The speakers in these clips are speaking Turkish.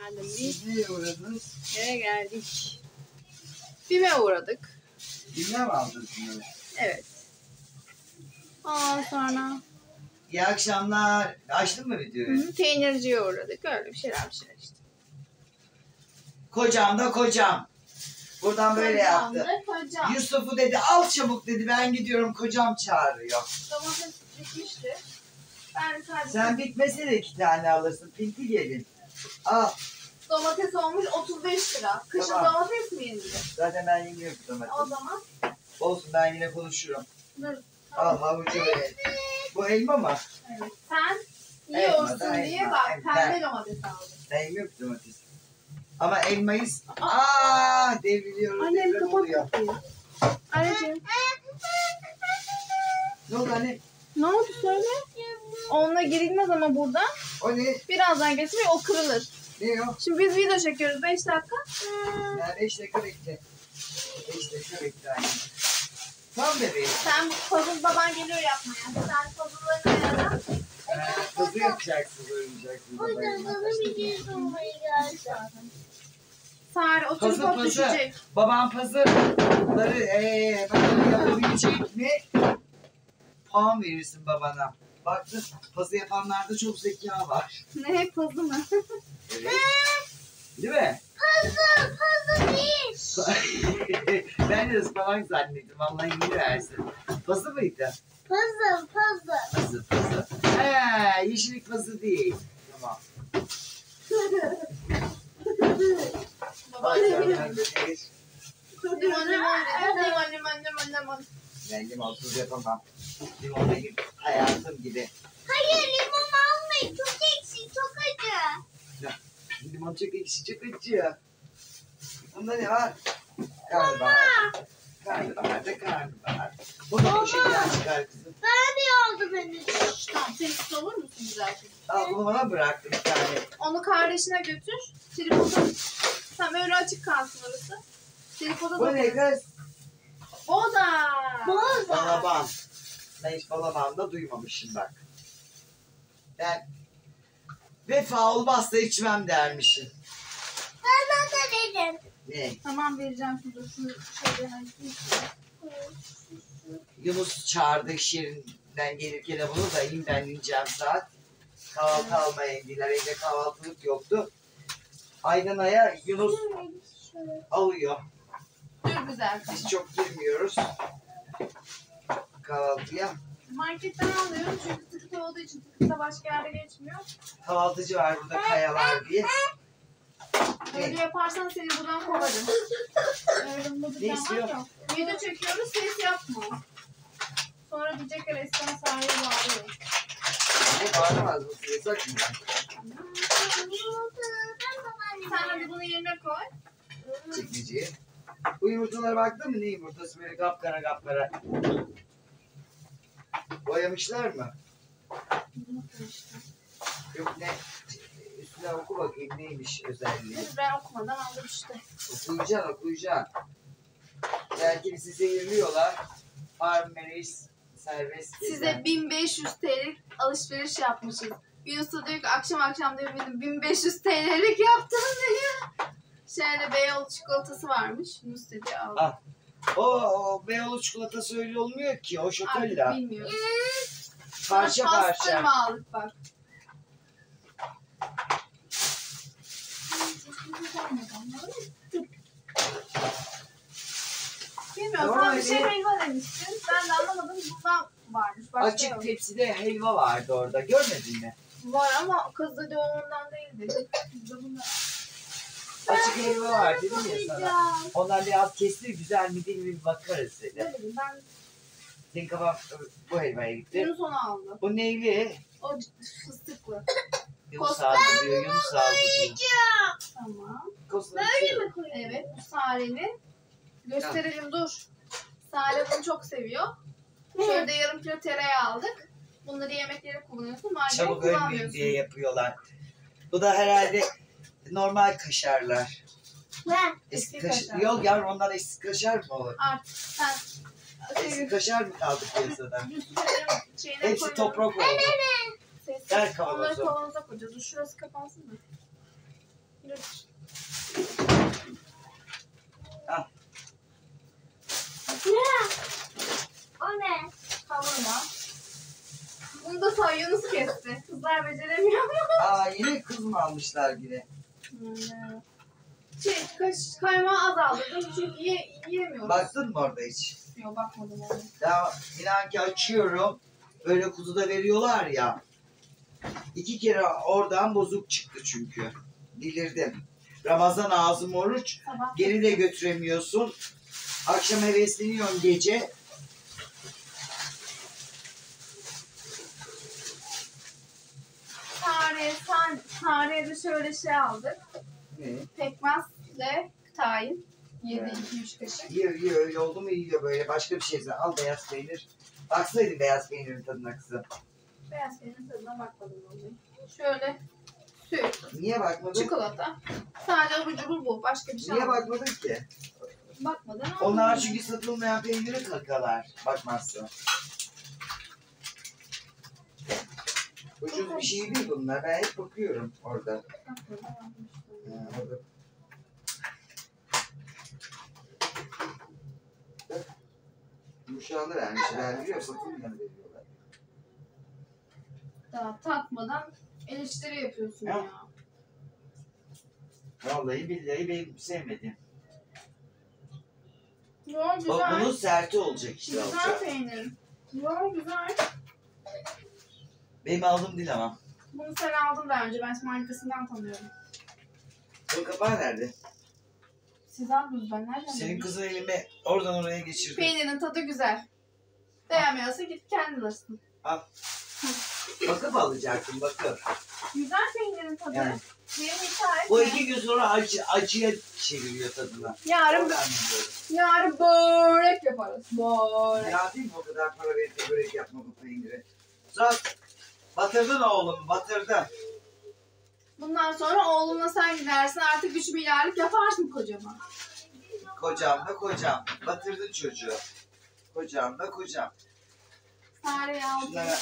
Siz nereye uğradınız? Nereye geldik? BİM'e uğradık. BİM'e mi aldınız bunları? Evet. Ondan sonra İyi akşamlar. Açtın mı videoyu? peynirciye uğradık. Öyle bir şeyler işte. Kocam da kocam. Buradan böyle yaptı. Kocam. Yusuf'u dedi al çabuk dedi. Ben gidiyorum kocam çağırıyor. Domates bitmişti. Ben sadece Sen bitmese de 2 tane alırsın. Pinti gelin. Al. domates olmuş 35 lira. Kışın Tamam. domates mi yenilir? Zaten ben yemiyorum O domates. zaman Olsun ben yine konuşurum. dur. Al havucu ver. Bu elma mı? Evet. Sen Elma yiyorsun da diye elma. bak Ben- pembe domates aldım. Ben yemiyorum domates. Ama elmayı... Aaa devriliyoruz. Annem deprem kapat oluyor. kapıyı. Anneciğim. Ne oldu anne? Ne oldu söyle? Onunla girilmez ama burada. O ne? Birazdan geçsin ve o kırılır. Ne o? Şimdi biz video çekiyoruz 5 dakika. Yani 5 dakika bekle. 5 dakika bekle anne. Tamam bebeğim. Sen puzzle baban geliyor yapmaya. Sen puzzle'larını ayarla. Kızı yapacaksınız, oynayacaksınız. Sare oturup Puzzle, top puzzle. düşecek. Babam puzzle'ları bakalım yapabilecek mi? Puan verirsin babana. Baktın puzzle yapanlarda çok zeka var. Ne puzzle mı? Evet. Değil mi? Puzzle değil. Ben de ıspanak zannettim. Vallahi iyi versin. Puzzle mıydı? Puzzle. Puzzle. He, yeşillik puzzle değil. Tamam. Baba Limon limon limon. Ben limonsuz yapamam. Limon benim hayatım gibi. Hayır limon almayın. Çok ekşi, çok acı. Limon çok ekşi, çok acı. Bunda ne var? Karnabahar. Karnabahar. Burada poşetler çıkar kızım. Ben de aldım henüz. Tamam sen üstü olur musun güzelce? Al bunu bana bıraktım bir tane. Onu kardeşine götür. Tripoda tam öyle açık kalsın orası. Tripoda Bu da ne kız? Boza. Boza. Balaban. Ben hiç balaban da duymamışım bak. Ben vefa olmazsa içmem dermişim. Bana da dedim. Ne? Tamam vereceğim şurada şu şeyden. Yunus çağırdı iş yerinden gelirken bunu da ineyim ben ineceğim saat. Kahvaltı almaya indiler. Evde kahvaltılık yoktu. Aydana'ya Yunus alıyor. Dur güzel. Biz çok girmiyoruz kahvaltıya. Marketten alıyorum çünkü tıkıta olduğu için tıkıta başka yerde geçmiyor. Kahvaltıcı var burada Kayalar diye. Öyle yaparsan seni buradan kovarım. Öyle Ne mutludan istiyor? var yok. Video çekiyoruz ses yapma. Sonra diyecekler Eskan sahaya bağırıyor. Ne bağıramaz mı? Yasak mı? Sen hadi bunu yerine koy. Çekmeceye. Bu yumurtalara baktın mı? Ne yumurtası böyle kapkara kapkara. Boyamışlar mı? Bunu koy işte. Yok ne? Üstüne oku bakayım neymiş özelliği. Dur, ben okumadan aldım işte. Okuyacaksın. Belki sizi zehirliyorlar. Farmeris serbest. Size 1500 TL alışveriş yapmışız. Yunus'a diyor ki akşam diyor benim 1500 TL'lik yaptım diyor. Şöyle Beyoğlu çikolatası varmış. Yunus dedi aldım. Ah. O Beyoğlu çikolatası öyle olmuyor ki. O Artık şokolla. bilmiyorum. Parça parça. Pastırma aldık bak. Bilmiyorum Tamam, sen bir şey hadi. helva demiştin. Ben de anlamadım bundan varmış. Başka Açık yok. tepside helva vardı orada. Görmedin mi? Var ama kız dedi o ondan değil dedi. Biz de bundan. Açık helva var dedim ya sana. Ondan biraz kestir güzel mi değil mi bir bakarız dedi. Ne bileyim ben Senin kafan bu helvaya gitti. Yunus onu aldı. Bu neyli? O fıstıklı. Yunus aldı diyor. Yunus aldı diyor. Tamam. Böyle mi? Evet bu Sare'nin. Gösterelim dur. Sare bunu çok seviyor. Şöyle de yarım kilo tereyağı aldık. Bunları yemeklere kullanıyorsun. Margarin Çabuk ölmeyeyim kullanmıyorsun. diye yapıyorlar. Bu da herhalde normal kaşarlar. Ben. Eski Eski kaşar. kaşar. Yok yavrum onlar eski kaşar mı olur? Artık sen Eski kaşar mı kaldı piyasada? Yusuf'un şeyine Hepsi koyuyorum. toprak oldu. Sessiz. Ver kavanozu. Onları kavanoza koyacağız. Dur şurası kapansın da. Dur. Kızlar beceremiyor mu? Aa yine kız mı almışlar yine? Kaymağı azaldırdım çünkü yiyemiyoruz. Baktın mı orada hiç? Yok bakmadım ona. Ya inan ki açıyorum. Böyle kutuda veriyorlar ya. 2 kere oradan bozuk çıktı çünkü. Delirdim. Ramazan ağzım oruç. Sabah Geri de götüremiyorsun. Akşam hevesleniyorsun gece. tarihe de şöyle şey aldık. Ne? Pekmezle tahin. 7 Evet. 2-3 kaşık. Yiyor öyle oldu mu yiyor böyle. Başka bir şey. Al beyaz peynir. Baksaydın beyaz peynirin tadına kızım. Beyaz peynirin tadına bakmadım vallahi. Şöyle süt, Niye bakmadın? çikolata. Sadece abur cubur bu. Başka bir şey Niye almadım. bakmadın ki? Bakmadan aldım. Onlar çünkü satılmayan peyniri kakalar. Bakmazsın. Ucuz bir şey değil bunlar. Ben hep bakıyorum orada. Orada. Yumuşağını vermişler. Biliyor satılmayanı veriyorlar. Daha tatmadan eleştiri yapıyorsun Ya. ya. Vallahi billahi benim sevmedim. Yo Bak güzel. bunun serti olacak işte. Güzel alacak. peynir. Yo güzel. Benim aldığım değil ama. Bunu sen aldın daha önce. Ben markasından tanıyorum. Bu kapağı nerede? Siz aldınız ben nereden Senin bileyim? kızın elimi oradan oraya geçirdi. Peynirin tadı güzel. Beğenmiyorsa git kendin alırsın. Bakıp alacaktım bakıp. Güzel peynirin tadı. Yani. Benim hikaye. O 2 gün sonra acıya çeviriyor tadına. Yarın, Oradan biliyorum. yarın börek yaparız. Börek. Ya değil mi o kadar para verip de börek yapma bu peyniri? Zat batırdın oğlumu batırdın. Bundan sonra oğlumla sen gidersin artık 3 milyarlık yaparsın kocaman. Kocam da kocam. Batırdın çocuğu. Kocam da kocam. Sare'yi aldım. Şunlara...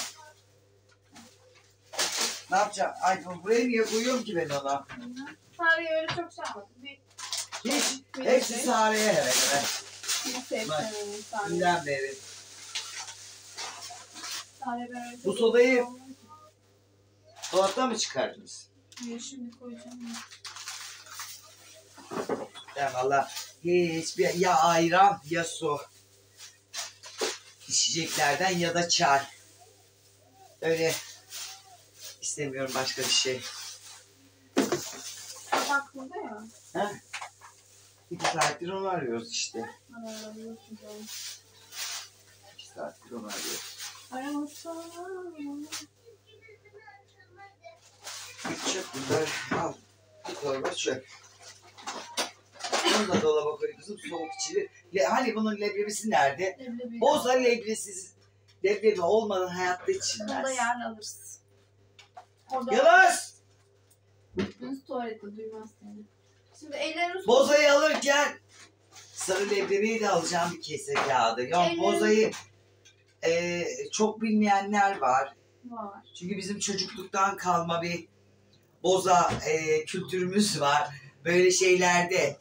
Ne yapacağım? Ay buraya niye koyuyorum ki ben ona? Sare'yi öyle çok şey almadım. Hiç. Bir Hepsi şey. Sare'ye hemen hemen. Nasıl hepsi Bak. Sare'yi. Dünden beri. Sare ben öyle Bu sodayı- Dolaptan mı çıkardınız? Şimdi koyacağım. Ben valla hiçbir ya ayran ya su. İçeceklerden ya da çay. Öyle istemiyorum başka bir şey. Aklımda ya. Ha? 2 saattir onu arıyoruz işte. Arıyorsun canım. 2 saattir onu arıyoruz. Aramazsan. Çöp bunlar. Al. Bir torba çöp. Bunu da dolaba koy kızım. Soğuk içili. Hani bunun leblebisi nerede? Leblebi. Boza leblesiz. Leblebi olmadan hayatta Bunu da içilmez. yarın alırız. Orada Yavaş! Dün tuvalette duymaz seni. Şimdi ellerimiz Bozayı alırken sarı leblebiyi de alacağım bir kese kağıdı. Ya Ellerim- bozayı çok bilmeyenler var. var. Çünkü bizim çocukluktan kalma bir boza kültürümüz var. Böyle şeylerde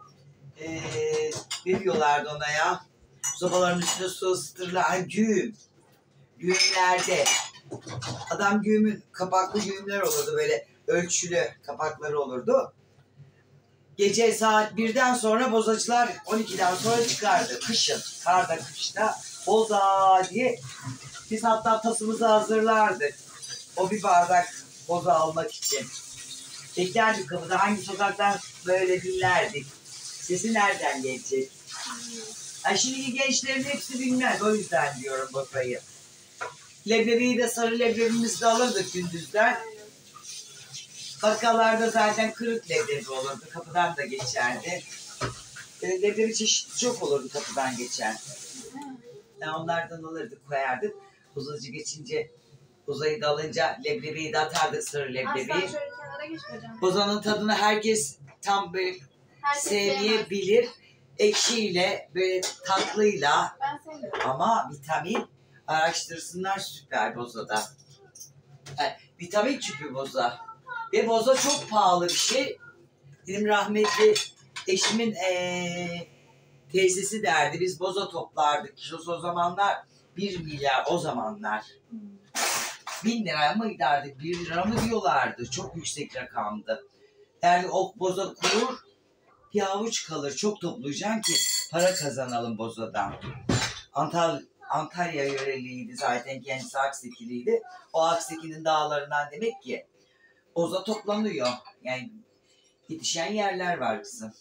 ne diyorlardı ona ya? Sobaların üstüne su ısıtırlar. Ha, güğüm. Güğümlerde. Adam güğümün kapaklı güğümler olurdu. Böyle ölçülü kapakları olurdu. Gece saat 1'den sonra bozacılar 12'den sonra çıkardı. Kışın, karda kışta boza diye biz hatta tasımızı hazırlardık. O bir bardak boza almak için. Beklerdik kapıda hangi sokaktan böyle dinlerdik. Sesi nereden gelecek? Yani şimdiki gençlerin hepsi bilmez. O yüzden diyorum bozayı. Leblebiyi de sarı leblebimizi de alırdık gündüzden. Bakkallarda zaten kırık leblebi olurdu. Kapıdan da geçerdi. Leblebi çeşitli çok olurdu kapıdan geçen. Yani onlardan alırdık koyardık. Bozacı geçince bozayı da alınca leblebiyi de atardık sarı Aslan leblebiyi. şöyle kenara geç bacağım. Bozanın tadını herkes tam böyle Herkes sevmez. sevmeyebilir. Ekşiyle böyle tatlıyla Ben sevmiyorum. ama vitamin araştırsınlar süper bozada. Yani, vitamin küpü boza. Ve boza çok pahalı bir şey. Benim rahmetli eşimin teyzesi derdi. Biz boza toplardık. Kilosu o zamanlar 1 milyar o zamanlar. 1000 lira mı giderdik? 1 lira mı diyorlardı. Çok yüksek rakamdı. Yani o boza kurur, bir avuç kalır. Çok toplayacaksın ki para kazanalım bozadan. Antalya yöreliydi zaten, kendisi Aksekiliydi. O Aksekil'in dağlarından demek ki boza toplanıyor. Yani yetişen yerler var kızım.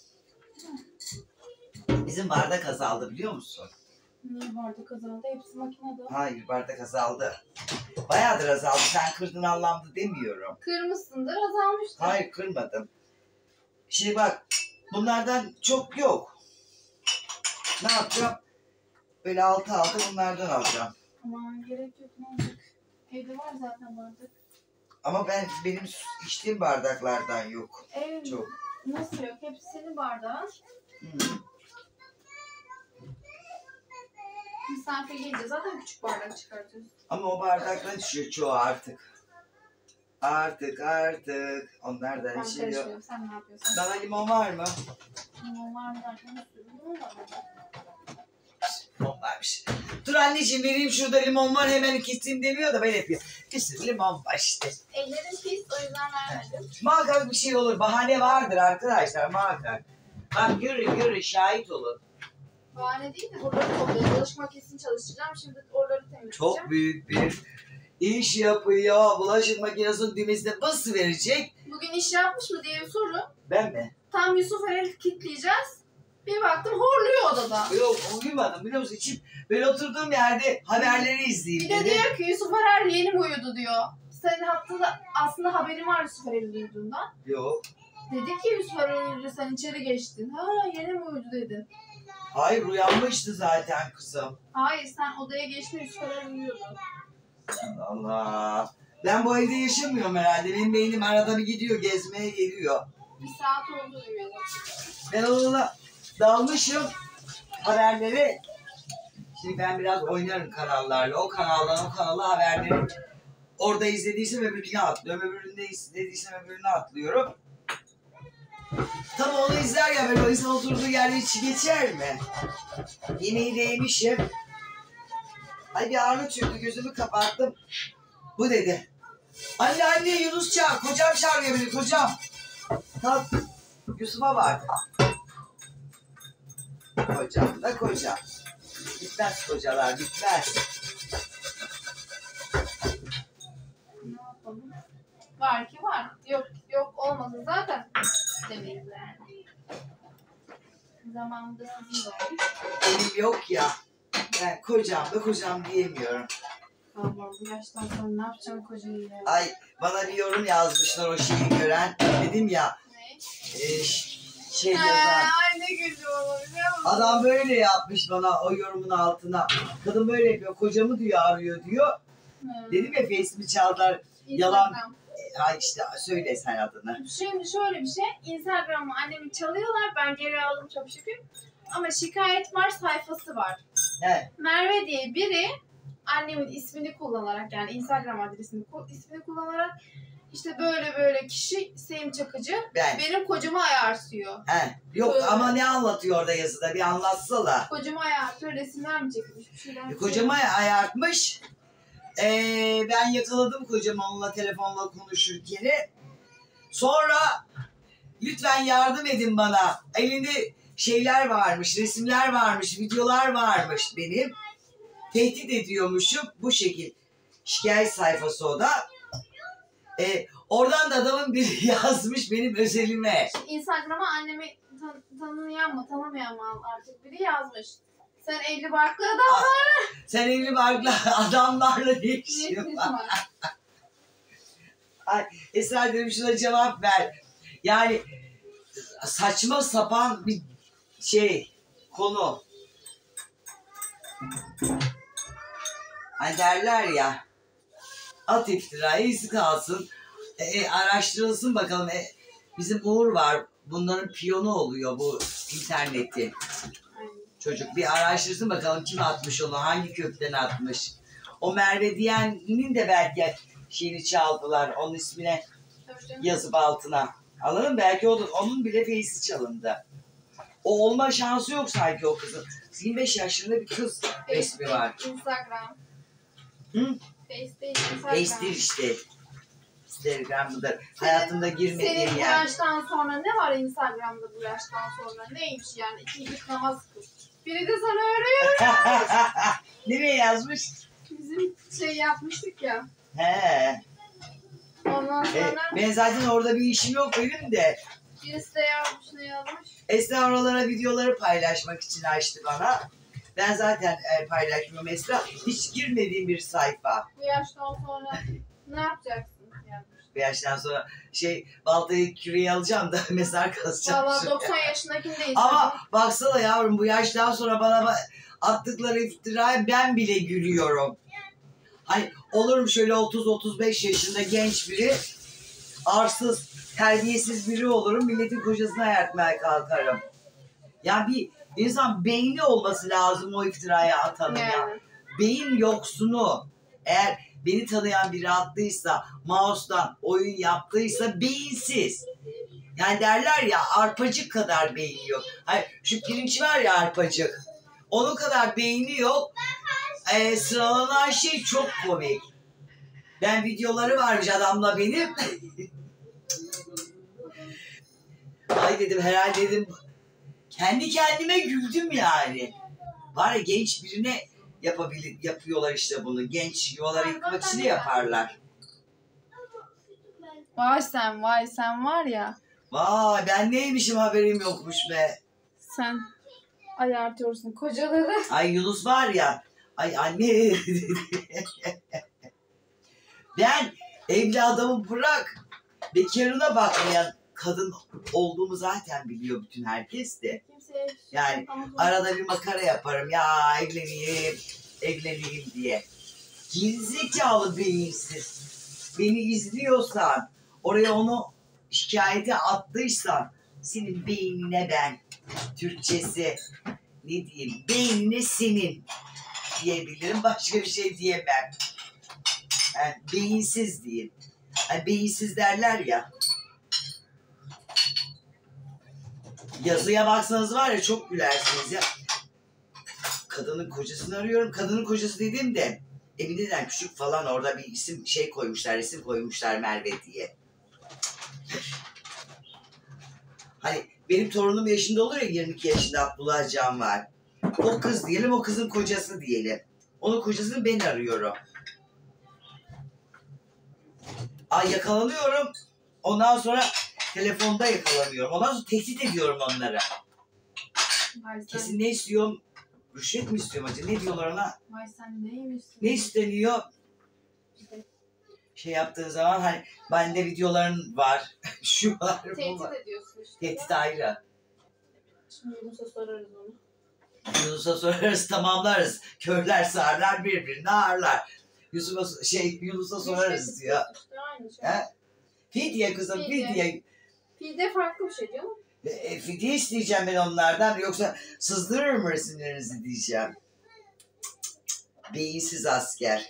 Bizim bardak azaldı biliyor musun? Niye bardak azaldı? Hepsi makinede. Hayır, bardak azaldı. Bayağıdır azaldı. Sen kırdın Allah'ımdı demiyorum. Kırmışsındır, azalmıştır. Hayır, kırmadım. Şimdi bak, bunlardan çok yok. Ne yapacağım? Böyle altı bunlardan alacağım. Aman gerek yok, ne olacak? Evde var zaten bardak. Ama benim içtiğim bardaklardan yok. Çok. Nasıl yok? Hepsi senin bardağın. Misafir gelince zaten küçük bardak çıkartıyoruz. Ama o bardaktan düşüyor çoğu artık. Artık. Onlar da Ben içiyor. karışmıyorum. Sen ne yapıyorsun? Sana limon var mı? Limon var mı derken bir sürü limon var. Limon varmış. Dur anneciğim, vereyim şurada limon var, hemen keseyim demiyor da ben yapıyorum. Bir sürü limon var işte. Ellerim pis, o yüzden vermedim. Muhakkak bir şey olur. Bahane vardır arkadaşlar, muhakkak. Bak görün şahit olun. Bahane değil de buraları topluyorum. Bulaşık makinesini çalıştıracağım. Şimdi oraları temizleyeceğim. Çok büyük bir iş yapıyor. Bulaşık makinesinin düğmesine bas verecek. Bugün iş yapmış mı diye bir soru. Ben mi? Tam Yusuf Erel'i kilitleyeceğiz. Bir baktım horluyor odada. Yok, uyumadım biliyor musun? İçim böyle oturduğum yerde haberleri izleyeyim Bir de dedim. diyor ki Yusuf Erel yeni mi uyudu diyor. Senin hakkında aslında haberin var Yusuf Erel'in uyuduğundan. Yok. Dedi ki Yusuf Erel uyudu, sen içeri geçtin. Ha, yeni mi uyudu dedin. Hayır, uyanmıştı zaten kızım. Hayır, sen odaya geçtin, Yusuf Erel uyuyordu. Allah. Ben bu evde yaşamıyorum herhalde. Benim beynim arada bir gidiyor, gezmeye geliyor. Bir saat oldu uyuyordu. Ben onunla dalmışım haberleri. Şimdi ben biraz oynarım kanallarla. O kanaldan o kanala haberleri orada izlediysem öbürüne atlıyorum. Öbüründe izlediysem öbürüne atlıyorum. Tam onu izlerken böyle o insan oturduğu yerde hiç geçer mi? Yemeği de yemişim. Ay bir ağrı çöktü, gözümü kapattım. Bu dedi. Anne Yunus çağır. Kocam çağırıyor beni, kocam. Kalk. Yusuf'a bak. Kocam da kocam. Bitmez kocalar, bitmez. Ne yapalım? Var ki var. Yok olmasa zaten demeyiz yani. Zamanında sizin de olmuş. Benim yok ya. Ben kocam diyemiyorum. Allah, bu yaştan sonra ne yapacağım kocayı ya? Ay bana bir yorum yazmışlar o şeyi gören. Dedim ya Ne? şey yazan. Ay ne güldüm ama biliyor musun? Adam böyle yapmış bana o yorumun altına. Kadın böyle yapıyor. Kocamı diyor arıyor diyor. Dedim ya Face'imi çaldılar. Yalan. Instagram. Ay işte söyle sen adını. Şimdi şöyle bir şey. Instagram'ı annemi çalıyorlar. Ben geri aldım çok şükür. Ama şikayet var sayfası var. He. Merve diye biri annemin ismini kullanarak, yani Instagram adresini ismini kullanarak işte böyle kişi Sevim Çakıcı Ben. benim kocamı ayarsıyor. He. Yok Öyle. ama ne anlatıyor orada yazıda bir anlatsana. Kocamı ayartıyor, resimler mi çekmiş bir şeyler. Kocama ayartmış. Ben yakaladım kocamı onunla telefonla konuşurken. Sonra lütfen yardım edin bana. Elinde şeyler varmış, resimler varmış, videolar varmış benim. Tehdit ediyormuşum bu şekil. Şikayet sayfası o da. Oradan da adamın biri yazmış benim özelime. Instagram'a annemi tanımayan mı artık biri yazmış. Sen 50 barklı adamlar. Sen evli barklı adamlarla ne Ne işin var? var? Ay, Esra dedim şuna cevap ver. Yani saçma sapan bir şey, konu. Hani derler ya, at iftirayı izi kalsın. Araştırılsın bakalım. Bizim Uğur var. Bunların piyonu oluyor bu interneti. Çocuk bir araştırsın bakalım kim atmış onu, hangi kökten atmış. O Merve diyenin de belki şeyini çaldılar, onun ismine yazıp altına. Anladın mı? Belki onun bile face'i çalındı. O olma şansı yok sanki o kızın. 25 yaşında bir kız resmi var. Instagram. Hı? Face değil, Instagram. Face'tir işte. Instagram'dır. Hayatımda girmediğim Senin bu yer. yaştan sonra ne var Instagram'da bu yaştan sonra? Neymiş yani? 2 git namaz kıl. Biri de sana öğretiyor. Nereye yazmış? Bizim şey yapmıştık ya. He. Ondan sonra Ben zaten orada bir işim yok benim de. birisi de yazmış, ne yazmış? Esra oralara videoları paylaşmak için açtı bana. Ben zaten paylaşmıyorum Esra. Hiç girmediğim bir sayfa. Bu yaştan sonra ne yapacaksın yazmış. Bir yaştan sonra baltayı küreye alacağım da mezar kazacağım. Valla 90 yaşındakini de Ama baksana yavrum bu yaştan sonra bana attıkları iftiraya ben bile gülüyorum. Hani olurum şöyle 30-35 yaşında genç biri, arsız, terbiyesiz biri olurum, milletin kocasına ayartmaya kalkarım. Ya bir insan beyni olması lazım o iftiraya atanın ya. yani. Beyin yoksunu eğer beni tanıyan biri attıysa, mouse'dan oyun yaptıysa beyinsiz. Yani derler ya arpacık kadar beyni yok. Hayır, şu pirinç var ya arpacık. Onun kadar beyni yok. Sıralanan şey çok komik. Ben videoları varmış adamla benim. Ay dedim herhalde dedim. Kendi kendime güldüm yani. Var ya genç birine yapıyorlar işte bunu. Genç yuvaları yıkmak için de yaparlar. Vay sen var ya. Vay ben neymişim haberim yokmuş be. Sen ayartıyorsun kocaları. Ay Yunus var ya. Ay anne. Ben evli adamı bırak. Bekarına bakmayan kadın olduğumu zaten biliyor bütün herkes de. Kimseye Yani arada bir makara yaparım. Ya evleneyim diye. Gerizekalı beyinsiz. Beni izliyorsan, oraya onu şikayete attıysan, senin beynine ben, Türkçesi ne diyeyim, beynine senin diyebilirim. Başka bir şey diyemem. Yani beyinsiz diyeyim. Yani beyinsiz derler ya. Yazıya baksanız var ya çok gülersiniz ya. Kadının kocasını arıyorum. Kadının kocası dediğimde evinden küçük falan orada bir isim koymuşlar, resim koymuşlar Merve diye. Hani benim torunum yaşında olur ya 22 yaşında Abdullah Can var. O kız diyelim, o kızın kocası diyelim. Onun kocasını ben arıyorum. Ay yakalanıyorum. Ondan sonra telefonda yakalanıyorum. Ondan sonra tehdit ediyorum onları. Vay Kesin ne istiyorum? Rüşvet mi istiyorum acaba? Ne diyorlar ona? Vay sen neymişsin? Ne isteniyor? Yaptığı zaman hani bende videoların var. Şu var, bu Tehdit var. ediyorsun işte. Tehdit ayrı. Şimdi Yunus'a sorarız onu. Yunus'a sorarız, tamamlarız. Körler sağırlar, birbirini ağırlar. Yunus'a sorarız diyor. İşte aynı şey. He? Fidye kızım, fidye. Fide farklı bir şey değil mi? Fidye isteyeceğim ben onlardan. Yoksa sızdırır mı resimlerinizi diyeceğim. Beyinsiz asker.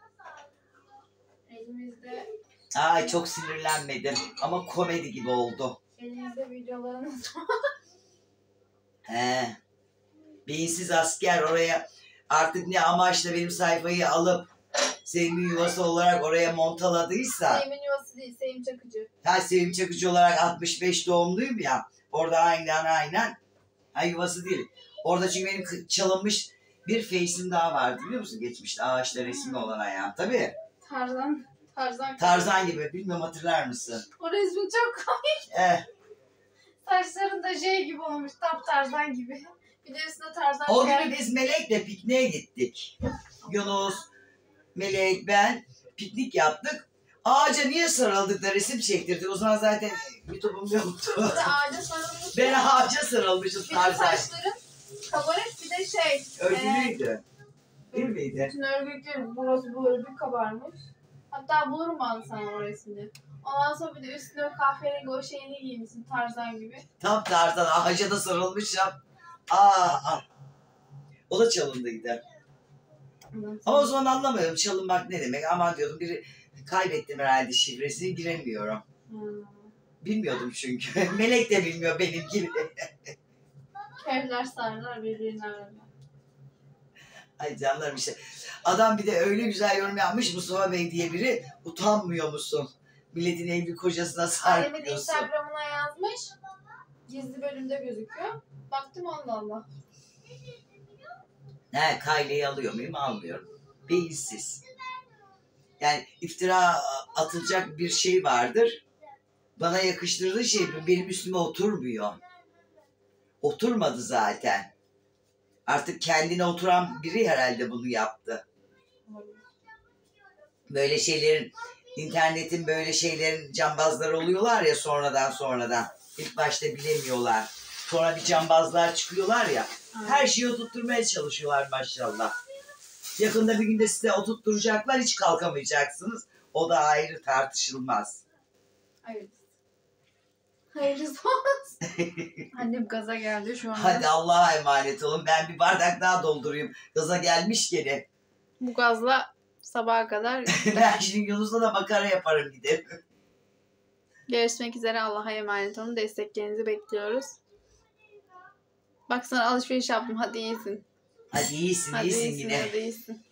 Elimizde Ay çok sinirlenmedim ama komedi gibi oldu. videolarınız var. He. Beyinsiz asker oraya artık ne amaçla benim sayfayı alıp Sevim'in yuvası olarak oraya montaladıysa. Sevim'in yuvası değil, Sevim Çakıcı. Sevim Çakıcı olarak 65 doğumluyum ya. Orada aynen. Yuvası değil. Orada çünkü benim çalınmış bir face'im daha vardı biliyor musun? Geçmişte ağaçta resmi olan ayağım. Tabii. Tarzan gibi. Bilmiyorum hatırlar mısın? O resmi çok komik. Saçların da gibi olmuş. Tam Tarzan gibi. Bir de üstüne Tarzan. O gün biz Melek'le pikniğe gittik. Yunus, Melek, ben piknik yaptık. Ağaca niye sarıldık da resim çektirdik? O zaman zaten YouTube'um yoktu. Bir de ağaca sarılmış. Ben ağaca sarılmışım Bir de Tarzan. saçların kabarık, bir de Örgülüydü. Değil miydi? bütün örgütleri burası böyle bir kabarmış. Hatta bulurum ben sana o resmini. Ondan sonra bir de üstüne kahverengi o şeyini giymişsin Tarzan gibi. Tam Tarzan ağaca da sarılmışım. O da çalındıydı. Ama o zaman anlamıyorum çalınmak ne demek. Aman diyordum biri kaybettim herhalde şifresini giremiyorum. Bilmiyordum çünkü. Melek de bilmiyor benim gibi. Köyler sarılar birbirine öyle. Ay canlarım işte. Adam bir de öyle güzel yorum yapmış Mustafa Bey diye biri. Utanmıyor musun? Milletin evli kocasına sahip Annemin diyorsun. Instagram'ına yazmış. Gizli bölümde gözüküyor. Baktım Allah Allah. He, Kayle'yi alıyor muyum? Almıyorum. Beyinsiz. Yani iftira atılacak bir şey vardır. Bana yakıştırdığı şey benim üstüme oturmuyor. Oturmadı zaten. Artık kendine oturan biri herhalde bunu yaptı. Böyle şeylerin, internetin böyle şeylerin cambazları oluyorlar ya sonradan. İlk başta bilemiyorlar. Sonra bir cambazlar çıkıyorlar ya. Her şeyi oturtturmaya çalışıyorlar maşallah. Yakında bir günde size oturtturacaklar, hiç kalkamayacaksınız. O da ayrı, tartışılmaz. Evet. Hayırlısı olsun. Annem gaza geldi şu anda. Hadi Allah'a emanet olun. Ben bir bardak daha doldurayım. Gaza gelmiş gene. Bu gazla sabaha kadar Ben şimdi Yunus'la da makara yaparım giderim. görüşmek üzere. Allah'a emanet olun. Desteklerinizi bekliyoruz. Bak sana alışveriş yaptım. Hadi iyisin. Hadi iyisin, Hadi iyisin iyisin, yine. hadi iyisin.